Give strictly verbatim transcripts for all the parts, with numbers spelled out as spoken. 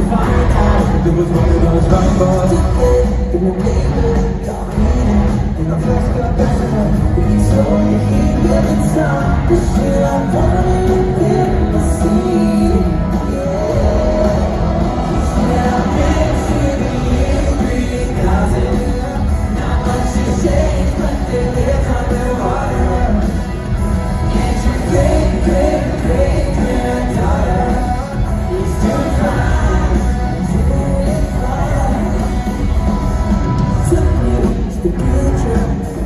to find out there was one of those right boys. In the neighborhood, dominating, and I first got better. If you saw me, he wouldn't stop. The shit I wanted within the scene. Yeah. He said I've been sitting three thousand. Not much has changed, but they live underwater. Can't you great, great, great granddaughter? He's too fine, too fine. Took me to the future.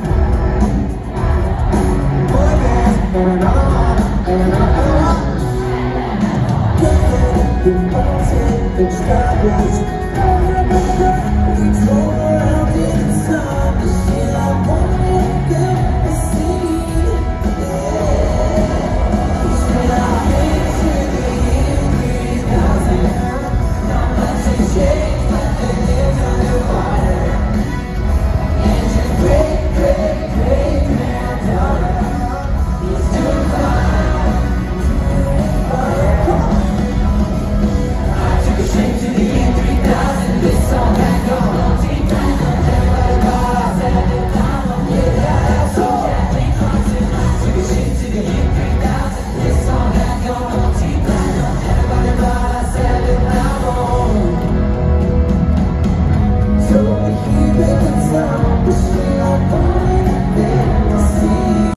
Boy band, and on, and on. Get there, the mountain, the stars.